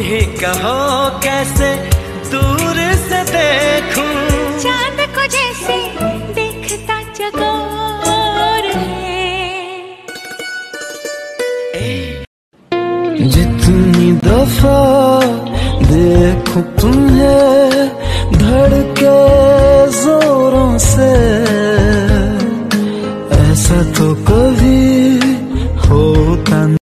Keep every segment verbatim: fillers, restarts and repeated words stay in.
ही कहो कैसे दूर से देखूं, चांद को जैसे देखता चकोर है। जितनी दफा देखूं तुम्हें धड़के जोरों से, ऐसा तो कभी होता नहीं।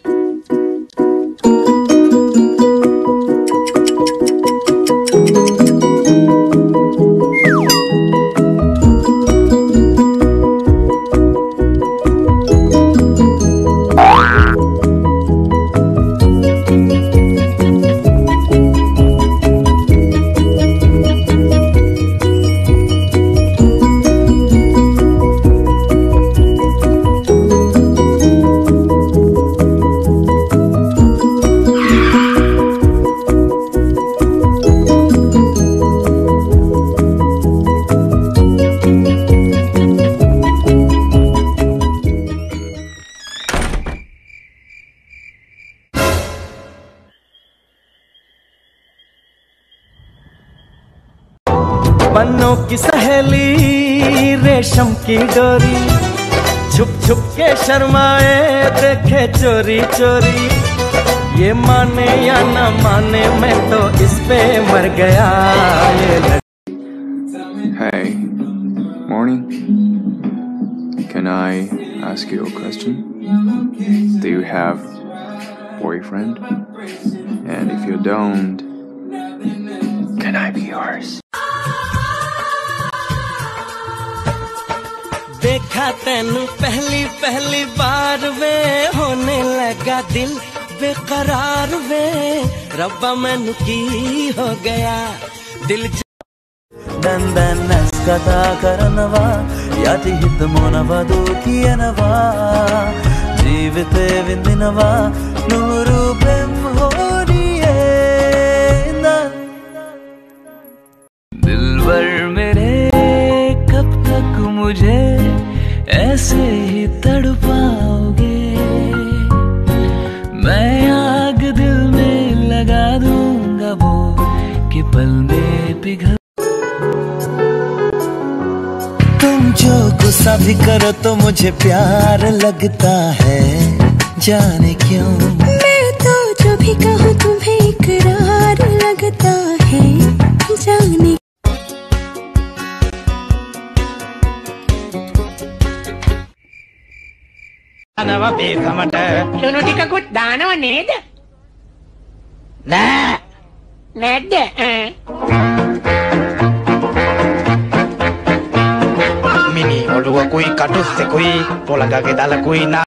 बन्नों की सहेली रेशम की डोरी, छुप छुप के शर्माए देखे चोरी चोरी, ये माने या न माने मैं तो इस पे मर गया। Hey, morning. Can I ask you a question? Do you have boyfriend? And if you don't, can I be yours? देखा तैनू पहली पहली बार वे, होने लगा दिल बेकरार वे, रब्बा मैनू की हो गया दिल। दंदन कथा करनवा याति हित मोनवा दूकियनवा, जीविते विंदिनवा नूरू प्रेम होरिए। दिलबर मेरे कब तक मुझे ऐसे ही तड़पाओगे, मैं आग दिल में लगा दूंगा वो कि पल में पिघल। तुम जो गुस्सा भी करो तो मुझे प्यार लगता है, जाने क्यों। मैं तो जो भी कहूँ तुम्हें इकरार लगता है, जाने। නව බේකමට ලුණු ටිකකුත් දානව නේද? නෑ. නැද්ද? මිනි ඔළුවකුයි කටුස්සෙකුයි පොළඟගේ දලකුයි නා